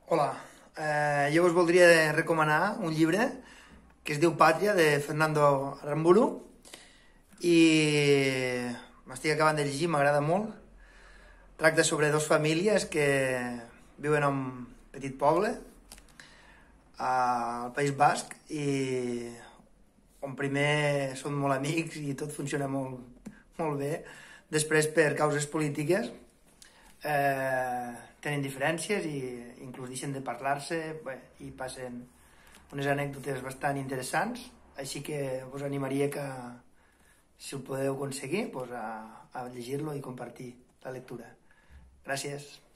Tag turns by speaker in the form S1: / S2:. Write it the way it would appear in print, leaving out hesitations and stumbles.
S1: Hola, jo us voldria recomanar un llibre que es diu Pàtria, de Fernando Aramburu, i m'estic acabant de llegir, m'agrada molt. Tracta sobre dos famílies que viuen en un petit poble al País Basc i on primer són molt amics i tot funciona molt bé. Després, per causes polítiques, tenen diferències i inclús deixen de parlar-se i passen unes anècdotes bastant interessants, així que us animaria que, si ho podeu aconseguir, a llegir-lo i compartir la lectura. Gràcies.